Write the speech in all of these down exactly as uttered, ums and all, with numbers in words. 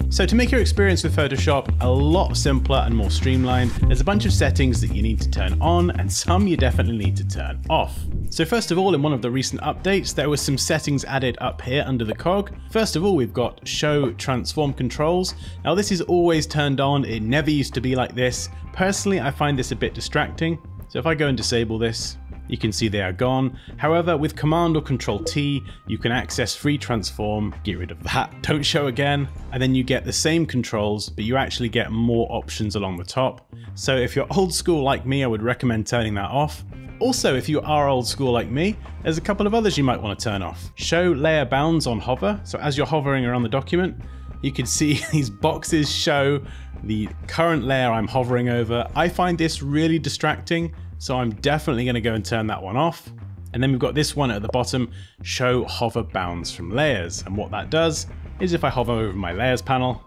So to make your experience with Photoshop a lot simpler and more streamlined, there's a bunch of settings that you need to turn on and some you definitely need to turn off. So first of all, in one of the recent updates, there were some settings added up here under the cog. First of all, we've got show transform controls. Now this is always turned on. It never used to be like this. Personally, I find this a bit distracting. So if I go and disable this, you can see they are gone. However, with Command or Control T, you can access free transform, get rid of that, don't show again, and then you get the same controls, but you actually get more options along the top. So if you're old school like me, I would recommend turning that off. Also, if you are old school like me, there's a couple of others you might want to turn off. Show layer bounds on hover. So as you're hovering around the document, you can see these boxes show the current layer I'm hovering over. I find this really distracting, so I'm definitely going to go and turn that one off. And then we've got this one at the bottom, show hover bounds from layers. And what that does is if I hover over my layers panel,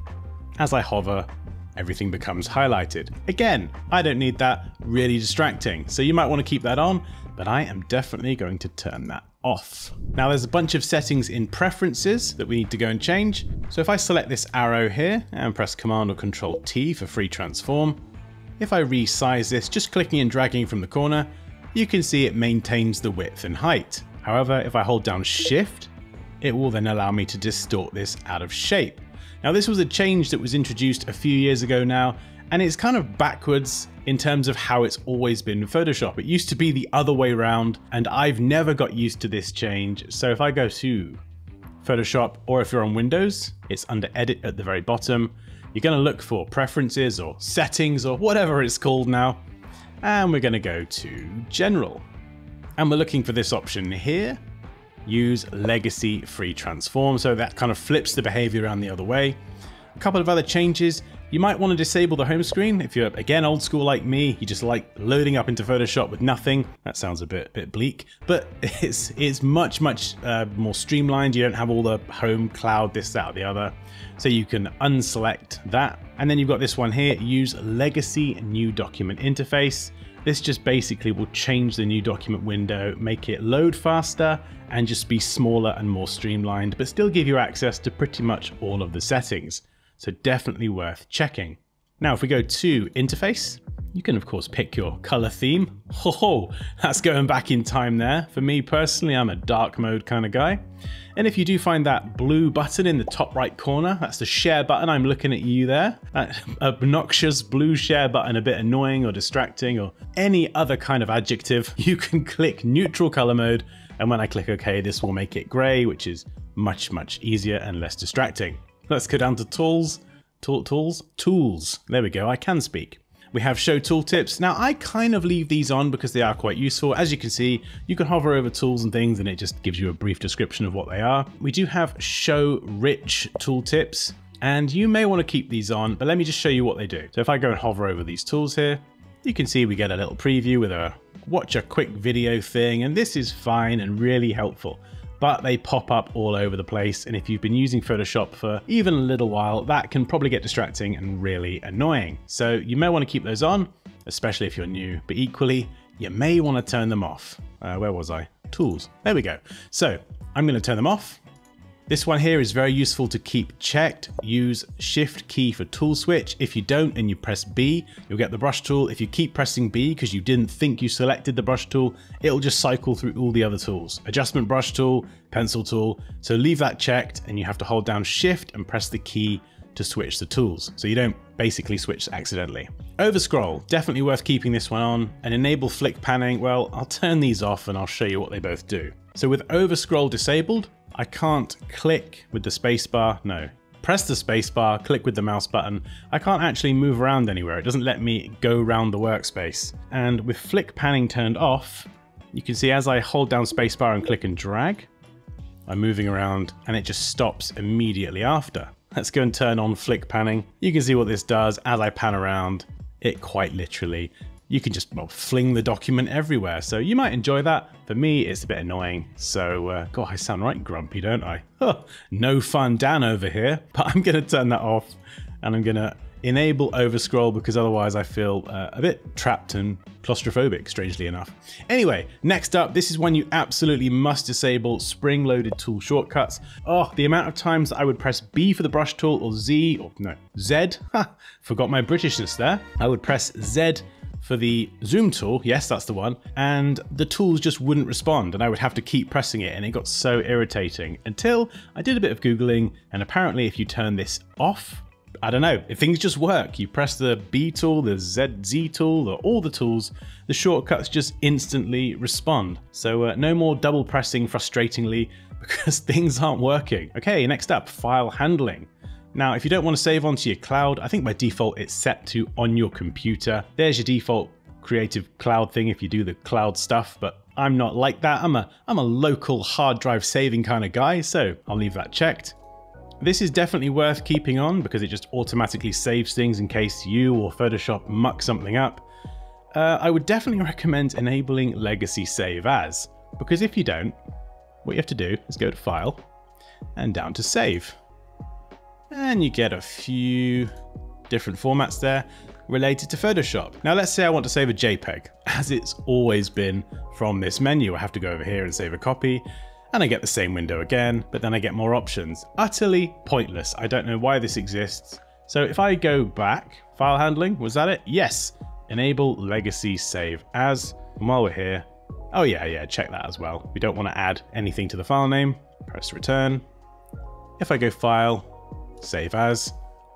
as I hover, everything becomes highlighted. Again, I don't need that, really distracting. So you might want to keep that on, but I am definitely going to turn that off. Now there's a bunch of settings in preferences that we need to go and change. So if I select this arrow here and press Command or Control T for free transform, if I resize this, just clicking and dragging from the corner, you can see it maintains the width and height. However, if I hold down Shift, it will then allow me to distort this out of shape. Now this was a change that was introduced a few years ago now, and it's kind of backwards in terms of how it's always been in Photoshop. It used to be the other way around, and I've never got used to this change. So if I go to Photoshop, or if you're on Windows, it's under Edit at the very bottom. You're going to look for preferences or settings or whatever it's called now. And we're going to go to General. And we're looking for this option here. Use Legacy Free Transform. So that kind of flips the behavior around the other way. A couple of other changes. You might want to disable the home screen. If you're, again, old school like me, you just like loading up into Photoshop with nothing. That sounds a bit, bit bleak, but it's, it's much, much uh, more streamlined. You don't have all the home, cloud, this, that, or the other. So you can unselect that. And then you've got this one here, use Legacy New Document Interface. This just basically will change the new document window, make it load faster, and just be smaller and more streamlined, but still give you access to pretty much all of the settings. So definitely worth checking. Now, if we go to interface, you can of course pick your color theme. Oh, that's going back in time there. For me personally, I'm a dark mode kind of guy. And if you do find that blue button in the top right corner, that's the share button. I'm looking at you there. That obnoxious blue share button, a bit annoying or distracting or any other kind of adjective, you can click neutral color mode. And when I click OK, this will make it gray, which is much, much easier and less distracting. Let's go down to tools, tool, tools, tools. There we go, I can speak. We have show tooltips. Now I kind of leave these on because they are quite useful. As you can see, you can hover over tools and things and it just gives you a brief description of what they are. We do have show rich tooltips and you may want to keep these on, but let me just show you what they do. So if I go and hover over these tools here, you can see we get a little preview with a watch a quick video thing, and this is fine and really helpful. But they pop up all over the place, and if you've been using Photoshop for even a little while, that can probably get distracting and really annoying. So you may want to keep those on, especially if you're new, but equally, you may want to turn them off. Uh, where was I? Tools. There we go. So I'm going to turn them off. This one here is very useful to keep checked. Use Shift key for tool switch. If you don't and you press B, you'll get the brush tool. If you keep pressing B because you didn't think you selected the brush tool, it'll just cycle through all the other tools. Adjustment brush tool, pencil tool. So leave that checked and you have to hold down Shift and press the key to switch the tools. So you don't basically switch accidentally. Overscroll, definitely worth keeping this one on. And enable flick panning, well, I'll turn these off and I'll show you what they both do. So with overscroll disabled, I can't click with the spacebar, no. Press the spacebar, click with the mouse button. I can't actually move around anywhere. It doesn't let me go around the workspace. And with flick panning turned off, you can see as I hold down spacebar and click and drag, I'm moving around and it just stops immediately after. Let's go and turn on flick panning. You can see what this does as I pan around. It quite literally, you can just well, fling the document everywhere. So you might enjoy that. For me, it's a bit annoying. So, uh, God, I sound right grumpy, don't I? Huh, no fun Dan over here, but I'm gonna turn that off and I'm gonna enable overscroll because otherwise I feel uh, a bit trapped and claustrophobic, strangely enough. Anyway, next up, this is one you absolutely must disable, spring-loaded tool shortcuts. Oh, the amount of times that I would press B for the brush tool or Z, or no, Z, ha, forgot my Britishness there. I would press Z for the zoom tool, yes, that's the one, and the tools just wouldn't respond and I would have to keep pressing it and it got so irritating until I did a bit of Googling, and apparently if you turn this off, I don't know, if things just work. You press the B tool, the Z, Z tool, the, all the tools, the shortcuts just instantly respond. So uh, no more double pressing frustratingly because things aren't working. Okay, next up, file handling. Now, if you don't want to save onto your cloud, I think by default it's set to on your computer. There's your default Creative Cloud thing if you do the cloud stuff, but I'm not like that. I'm a, I'm a local hard drive saving kind of guy, so I'll leave that checked. This is definitely worth keeping on because it just automatically saves things in case you or Photoshop muck something up. Uh, I would definitely recommend enabling Legacy Save As, because if you don't, what you have to do is go to File and down to Save. And you get a few different formats there related to Photoshop. Now let's say I want to save a JPEG, as it's always been from this menu. I have to go over here and save a copy. And I get the same window again, but then I get more options. Utterly pointless. I don't know why this exists. So if I go back, file handling, was that it? Yes. Enable Legacy Save As. And while we're here, oh yeah, yeah, check that as well. We don't want to add anything to the file name. Press return. If I go file, save as,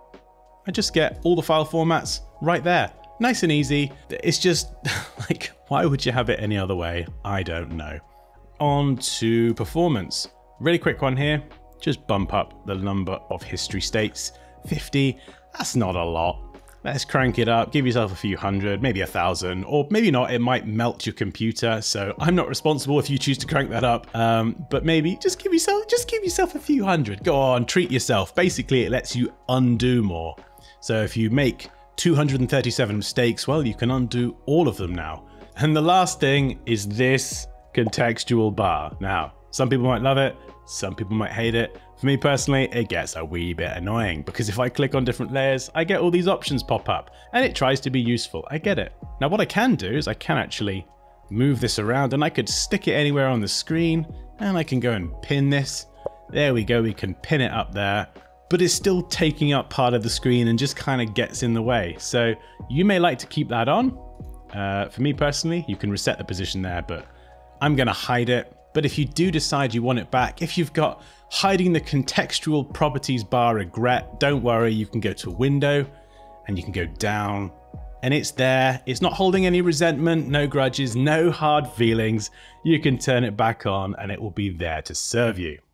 I just get all the file formats right there. Nice and easy. It's just like, why would you have it any other way? I don't know. On to performance. Really quick one here. Just bump up the number of history states. fifty, that's not a lot. Let's crank it up, give yourself a few hundred, maybe a thousand, or maybe not, it might melt your computer, so I'm not responsible if you choose to crank that up, um, but maybe just give yourself, just give yourself a few hundred. Go on, treat yourself. Basically, it lets you undo more. So if you make two hundred thirty-seven mistakes, well, you can undo all of them now. And the last thing is this contextual bar. Now, some people might love it, some people might hate it. For me personally, it gets a wee bit annoying because if I click on different layers, I get all these options pop up and it tries to be useful. I get it. Now what I can do is I can actually move this around and I could stick it anywhere on the screen and I can go and pin this. There we go, we can pin it up there, but it's still taking up part of the screen and just kind of gets in the way. So you may like to keep that on. Uh, for me personally, you can reset the position there, but I'm gonna hide it. But if you do decide you want it back, if you've got hiding the contextual properties bar regret, don't worry, you can go to Window and you can go down and it's there. It's not holding any resentment, no grudges, no hard feelings. You can turn it back on and it will be there to serve you.